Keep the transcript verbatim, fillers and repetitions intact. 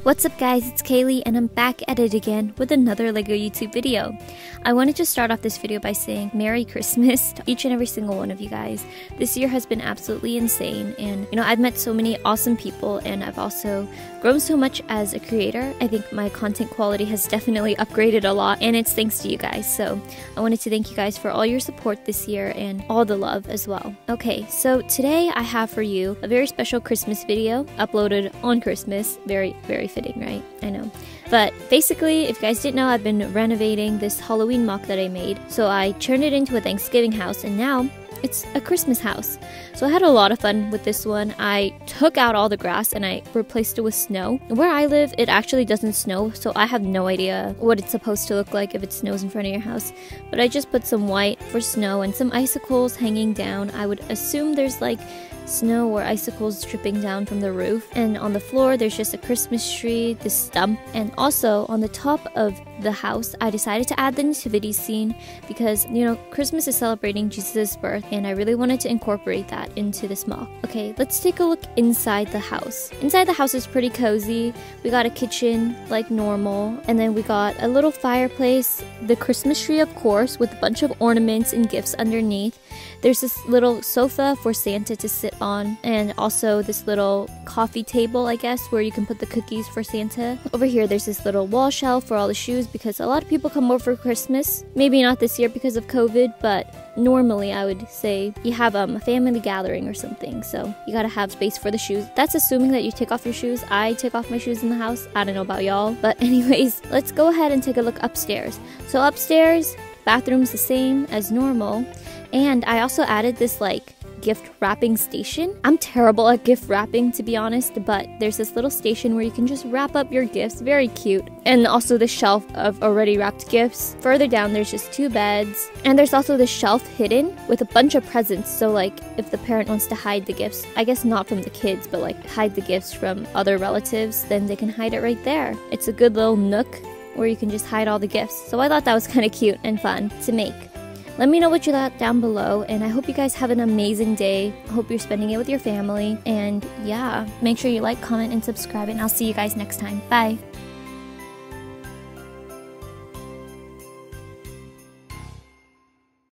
What's up guys, it's Kaylee and I'm back at it again with another LEGO YouTube video. I wanted to start off this video by saying Merry Christmas to each and every single one of you guys. This year has been absolutely insane, and you know, I've met so many awesome people and I've also grown so much as a creator. I think my content quality has definitely upgraded a lot, and it's thanks to you guys. So I wanted to thank you guys for all your support this year and all the love as well. Okay, so today I have for you a very special Christmas video uploaded on Christmas. Very, very fitting, right? I know. But basically, if you guys didn't know, I've been renovating this Halloween mock that I made. So I turned it into a Thanksgiving house, and now it's a Christmas house. So I had a lot of fun with this one. I took out all the grass and I replaced it with snow. Where I live, it actually doesn't snow, so I have no idea what it's supposed to look like if it snows in front of your house. But I just put some white for snow and some icicles hanging down. I would assume there's like snow or icicles dripping down from the roof. And on the floor, there's just a Christmas tree, this stump, and also on the top of the house, I decided to add the nativity scene because, you know, Christmas is celebrating Jesus' birth, and I really wanted to incorporate that into this mock. Okay, let's take a look inside the house. Inside the house is pretty cozy. We got a kitchen like normal, and then we got a little fireplace, the Christmas tree of course, with a bunch of ornaments and gifts underneath. There's this little sofa for Santa to sit on, and also this little coffee table, I guess, where you can put the cookies for Santa. Over here there's this little wall shelf for all the shoes because a lot of people come over for Christmas. Maybe not this year because of COVID, but normally I would say you have um, a family gathering or something, so you gotta have space for the shoes. That's assuming that you take off your shoes. I take off my shoes in the house. I don't know about y'all, but anyways, let's go ahead and take a look upstairs. So upstairs, bathroom's the same as normal, and I also added this like gift wrapping station. I'm terrible at gift wrapping, to be honest, but there's this little station where you can just wrap up your gifts. Very cute. And also the shelf of already wrapped gifts. Further down there's just two beds, and there's also the shelf hidden with a bunch of presents. So like if the parent wants to hide the gifts, I guess not from the kids, but like hide the gifts from other relatives, then they can hide it right there. It's a good little nook where you can just hide all the gifts. So I thought that was kind of cute and fun to make. Let me know what you thought down below, and I hope you guys have an amazing day. I hope you're spending it with your family, and yeah, make sure you like, comment, and subscribe, and I'll see you guys next time. Bye!